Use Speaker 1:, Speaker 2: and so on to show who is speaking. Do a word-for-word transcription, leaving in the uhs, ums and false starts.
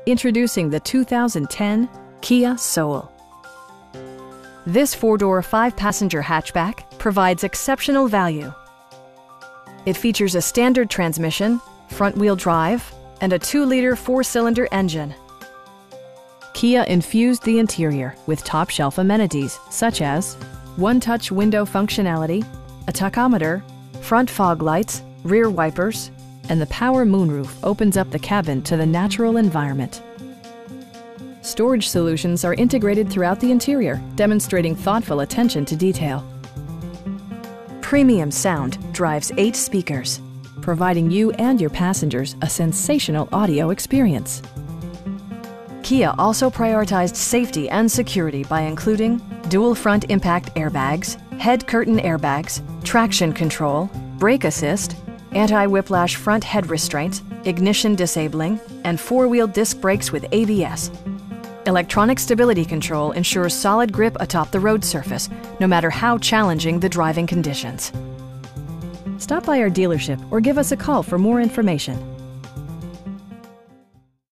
Speaker 1: Introducing the two thousand ten Kia Soul. This four-door, five-passenger hatchback provides exceptional value. It features a standard transmission, front-wheel drive, and a two liter four-cylinder engine. Kia infused the interior with top-shelf amenities such as one-touch window functionality, a tachometer, front fog lights, rear wipers, and the power moonroof opens up the cabin to the natural environment. Storage solutions are integrated throughout the interior, demonstrating thoughtful attention to detail. Premium sound drives eight speakers, providing you and your passengers a sensational audio experience. Kia also prioritized safety and security by including dual front impact airbags, head curtain airbags, traction control, brake assist, anti-whiplash front head restraints, ignition disabling, and four-wheel disc brakes with A B S. Electronic stability control ensures solid grip atop the road surface, no matter how challenging the driving conditions. Stop by our dealership or give us a call for more information.